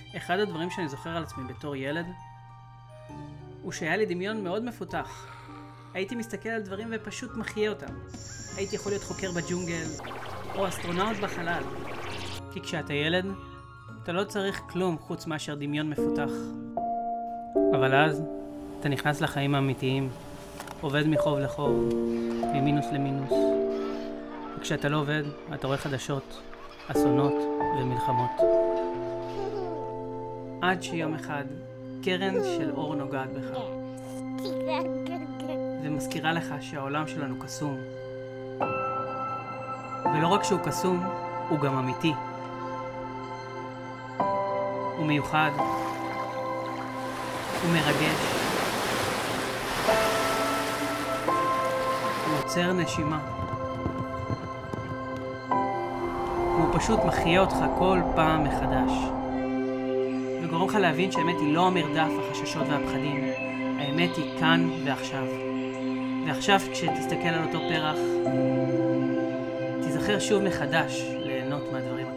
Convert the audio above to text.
אחד הדברים שאני זוכר על עצמי בתור ילד הוא שהיה לי דמיון מאוד מפותח. הייתי מסתכל על דברים ופשוט מחיה אותם. הייתי יכול להיות חוקר בג'ונגל או אסטרונאוט בחלל. כי כשאתה ילד, אתה לא צריך כלום חוץ מאשר דמיון מפותח. אבל אז אתה נכנס לחיים האמיתיים, עובד מחוב לחוב, ממינוס למינוס. וכשאתה לא עובד, אתה רואה חדשות, אסונות ומלחמות. עד שיום אחד קרן של אור נוגעת בך ומזכירה לך שהעולם שלנו קסום. ולא רק שהוא קסום, הוא גם אמיתי. הוא מיוחד. הוא מרגש. הוא עוצר נשימה. והוא פשוט מחיה אותך כל פעם מחדש. וגורם לך להבין שהאמת היא לא המרדף, החששות והפחדים. האמת היא כאן ועכשיו. ועכשיו כשתסתכל על אותו פרח, תיזכר שוב מחדש ליהנות מהדברים